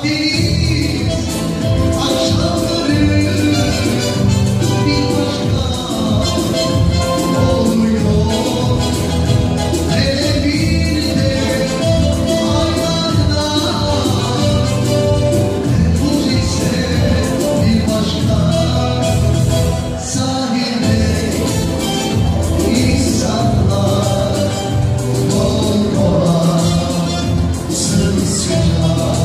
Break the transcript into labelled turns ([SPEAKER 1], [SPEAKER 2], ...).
[SPEAKER 1] Akdeniz akşamları bir başka oluyor. Hele bir de aylarda temmuz ise bir başka. Sahilde insanlar kol kola sımsıcak.